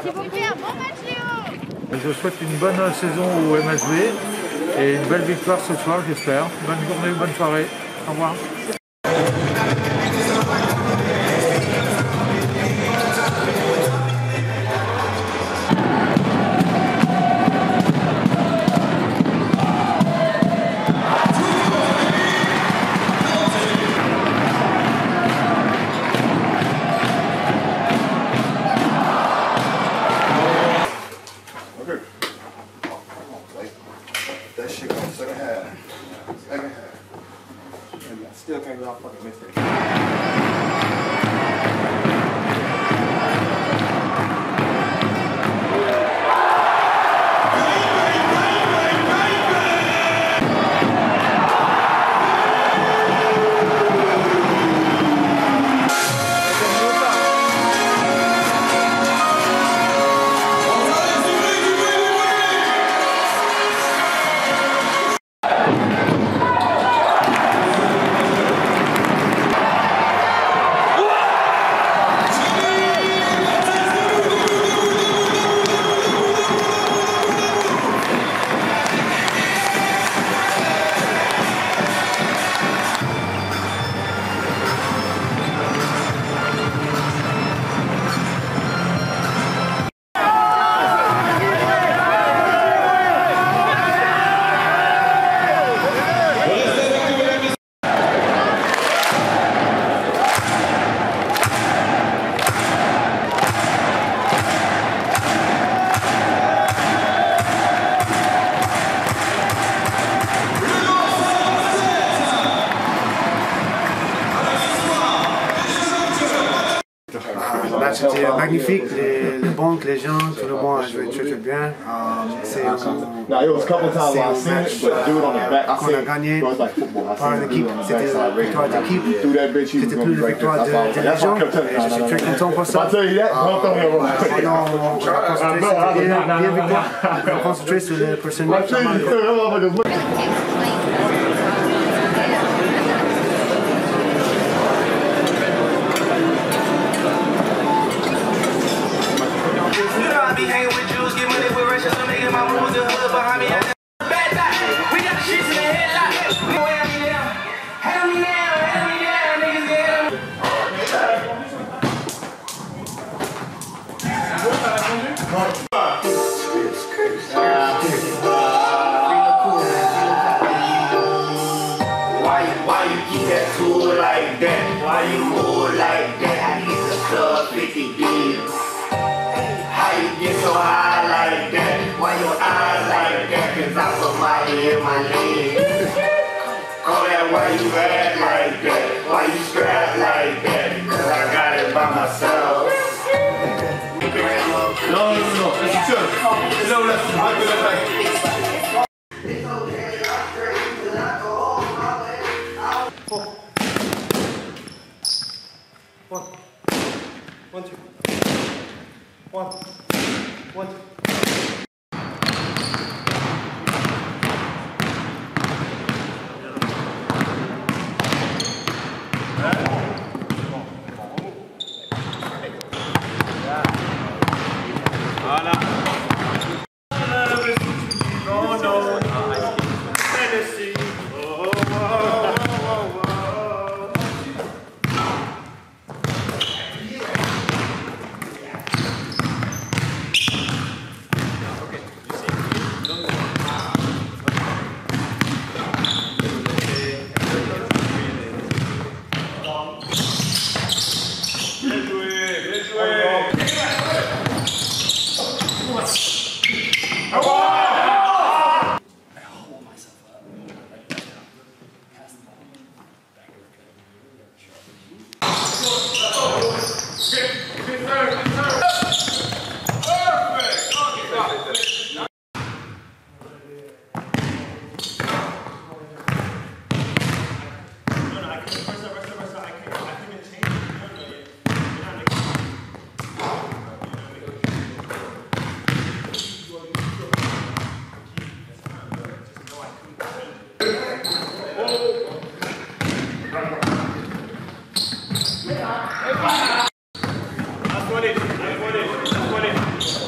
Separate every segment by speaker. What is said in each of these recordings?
Speaker 1: Je souhaite une bonne saison au MSB et une belle victoire ce soir, j'espère. Bonne journée, bonne soirée. Au revoir.
Speaker 2: That shit goes second half. Second half. And I still can't get off fucking mistake.
Speaker 3: Le match était magnifique, les banques, les gens, tout le monde a joué très très bien. C'est un match qu'on a gagné par l'équipe, c'était la victoire d'équipe, c'était plus la victoire de les gens et je suis très content pour ça. On va concentrer sur le prochain match.
Speaker 4: Why you keep that tool like that? Why you move like that? I need the sub 50 deals. How you get so high like that? Why your eyes like that? Cause I'm somebody in my league. Call that why you act like that? Why you strap like that? Cause I got it by myself.
Speaker 2: No, it's chill. No, let's One, two. One, two. Voilà. That's what it is.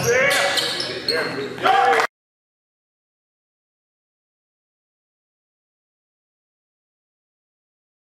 Speaker 4: Yeah.